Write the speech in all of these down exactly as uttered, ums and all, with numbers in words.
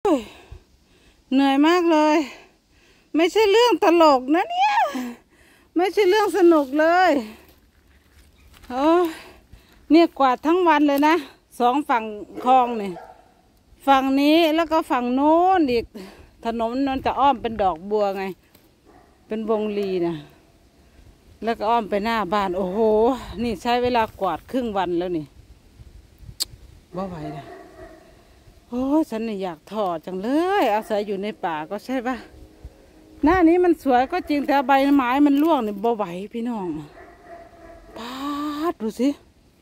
ยเหนื่อยมากเลยไม่ใช่เรื่องตลกนะเนี่ยไม่ใช่เรื่องสนุกเลยโอ้เนี่ยกวาดทั้งวันเลยนะสองฝั่งคลองเนี่ยฝั่งนี้แล้วก็ฝั่งโน้นอีกถนนมันจะอ้อมเป็นดอกบัวไงเป็นวงลีนะแล้วก็อ้อมไปหน้าบ้านโอ้โหนี่ใช้เวลากวาดครึ่งวันแล้วนี่บ่ไหวนะโอ้ฉันนี่อยากถอดจังเลยอาศัยอยู่ในป่าก็ใช่ปะหน้านี้มันสวยก็จริงแต่ใบไม้มันร่วงนี่บ่ไหวพี่น้องพาดดูสิ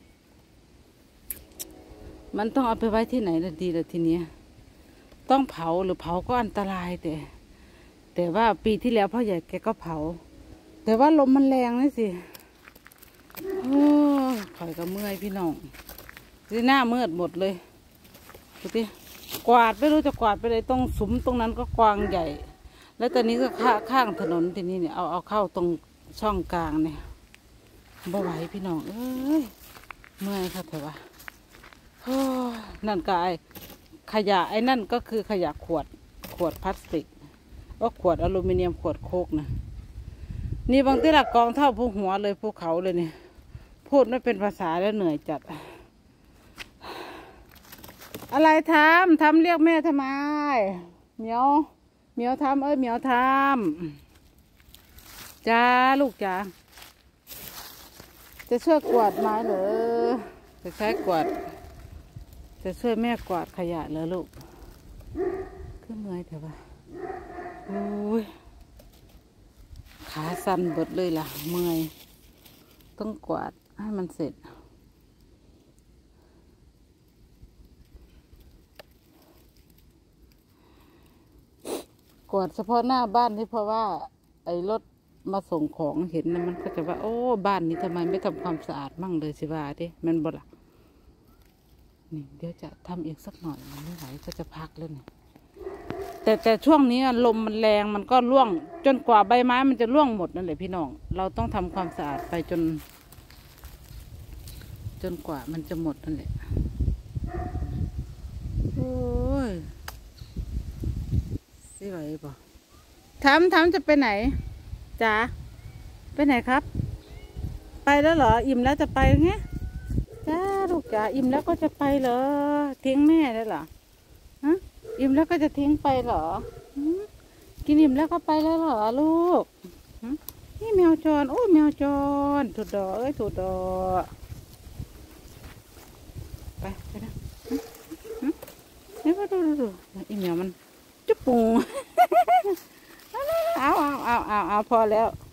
มันต้องเอาไปไว้ที่ไหนละดีละทีเนี้ยต้องเผาหรือเผาก็อันตรายแต่แต่ว่าปีที่แล้วพ่อใหญ่แกก็เผาแต่ว่าลมมันแรงนี่สิโอ้ข่อยก็เมื่อยพี่น้องที่หน้ามืดหมดเลยดูสิกวาดไม่รู้จะกวาดไปเลยตรงสุมตรงนั้นก็กว้างใหญ่แล้วตอนนี้ก็ข้าข้างถนนทีนี้เนี่ยเอาเอาเข้าตรงช่องกลางเนี่ยบ่ไหวพี่น้องเอ้ยเมื่อยค่ะเถอะวะนั่นก็ไอขยะไอ้นั่นก็คือขยะขวดขวดพลาสติกว่าขวดอลูมิเนียมขวดโคกนะนี่บางทีละกองเท่าภูหัวเลยภูเขาเลยเนี่ยพูดไม่เป็นภาษาแล้วเหนื่อยจัดอะไรทำทำเรียกแม่ทำไมเหมียวเหมียวทำเอ้ยเหมียวทำจ้าลูกจ้าจะช่วยกวาดไม้เหรอจะใช้กวาดจะช่วยแม่กวาดขยะเหรอลูกขึ้นเมื่อยเถอะวะโอ้ยขาสั่นเบิดเลยล่ะเมื่อยต้องกวาดให้มันเสร็จกวาดเฉพาะหน้าบ้านที่เพราะว่าไอ้รถมาส่งของเห็นนะมันก็จะว่าโอ้บ้านนี้ทำไมไม่ทำความสะอาดมั่งเลยสิว่าดิมันบ่ล่ะนี่เดี๋ยวจะทำอีกสักหน่อยมันไม่ไหวก็จะพักแล้วนี่แต่แต่ช่วงนี้ลมมันแรงมันก็ร่วงจนกว่าใบไม้มันจะร่วงหมดนั่นแหละพี่น้องเราต้องทำความสะอาดไปจนจนกว่ามันจะหมดนั่นแหละโอ้ยสิไหวป่ะทำทำจะไปไหนจ๋าไปไหนครับไปแล้วเหรออิ่มแล้วจะไปไงจ้าลูกจ๋าอิ่มแล้วก็จะไปเหรอทิ้งแม่ได้เหรอฮะอิ่มแล้วก็จะทิ้งไปเหรอกินอิ่มแล้วก็ไปแล้วเหรอลูกนี่แมวจรโอ้แมวจรถูดดอเอ้ยถูดดอไปไปนะนี่มาดูดูดูอีแมวมันจุ๊บปุงเอาเอาเอาเอาเอาพอแล้ว